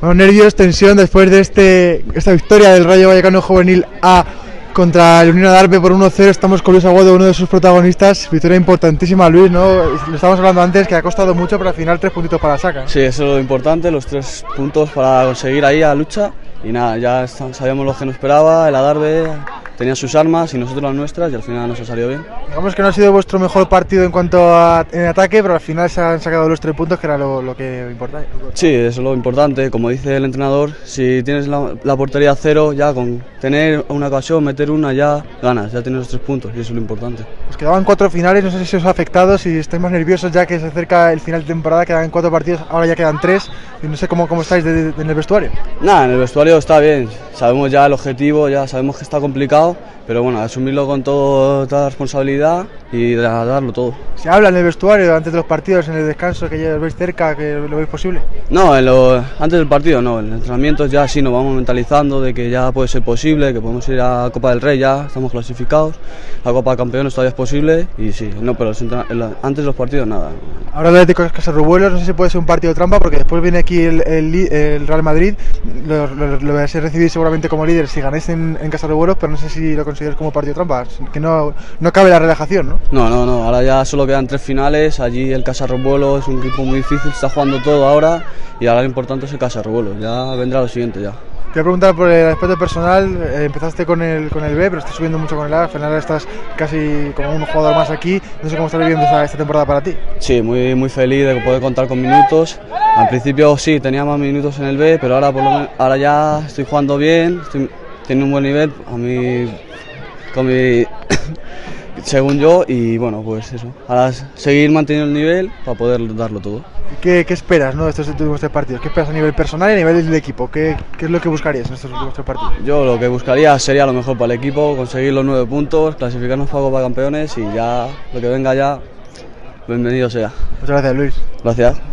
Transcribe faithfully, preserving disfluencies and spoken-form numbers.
Bueno, nervios, tensión después de este, esta victoria del Rayo Vallecano Juvenil A contra el Unión Adarve por uno cero. Estamos con Luis Aguado, uno de sus protagonistas. Victoria importantísima, Luis, ¿no? Lo estábamos hablando antes, que ha costado mucho, pero al final tres puntitos para la saca. Sí, eso es lo importante, los tres puntos para conseguir ahí a lucha. Y nada, ya sabíamos lo que nos esperaba, el Adarve tenía sus armas y nosotros las nuestras, y al final nos ha salido bien. Digamos que no ha sido vuestro mejor partido en cuanto a en ataque, pero al final se han sacado los tres puntos, que era lo, lo que importaba. Sí, eso es lo importante. Como dice el entrenador, si tienes la, la portería a cero, ya con tener una ocasión, meter una, ya ganas, ya tienes los tres puntos, y eso es lo importante. Os quedaban cuatro finales, no sé si os ha afectado, si estáis más nerviosos ya que se acerca el final de temporada, quedan cuatro partidos, ahora ya quedan tres, y no sé cómo, cómo estáis de, de, en el vestuario. Nada, en el vestuario está bien, sabemos ya el objetivo, ya sabemos que está complicado, pero bueno, asumirlo con todo, toda la responsabilidad y darlo todo. ¿Se habla en el vestuario antes de los partidos, en el descanso, que ya os veis cerca, que lo veis posible? No, en lo, antes del partido no, en los entrenamientos ya sí nos vamos mentalizando de que ya puede ser posible, que podemos ir a Copa del Rey, ya estamos clasificados, a Copa de Campeones todavía es posible, y sí, no, pero antes de los partidos nada. Ahora el Atlético es Casarrubuelos, no sé si puede ser un partido trampa, porque después viene aquí el, el, el Real Madrid, lo, lo, lo vais a recibir seguramente como líder si ganáis en, en Casarrubuelos, pero no sé si lo consideráis como partido trampa, que no, no cabe la relajación, ¿no? No, no, no, ahora ya solo quedan tres finales, allí el Casarrubuelo es un equipo muy difícil, está jugando todo ahora, y ahora lo importante es el Casarrubuelo, ya vendrá lo siguiente ya. Te voy a preguntar por el aspecto personal, eh, empezaste con el, con el B, pero estás subiendo mucho con el A, al final estás casi como un jugador más aquí, no sé cómo estás viviendo esta, esta temporada para ti. Sí, muy, muy feliz de poder contar con minutos, al principio sí, tenía más minutos en el B, pero ahora, por lo menos, ahora ya estoy jugando bien, estoy teniendo un buen nivel, a mí, con mi, según yo, y bueno, pues eso, ahora seguir manteniendo el nivel para poder darlo todo. ¿Qué, qué esperas, ¿no, de estos últimos tres partidos? ¿Qué esperas a nivel personal y a nivel del equipo? ¿Qué, qué es lo que buscarías en estos últimos tres partidos? Yo lo que buscaría sería lo mejor para el equipo, conseguir los nueve puntos, clasificarnos para Copa de Campeones y ya lo que venga ya, bienvenido sea. Muchas gracias, Luis. Gracias.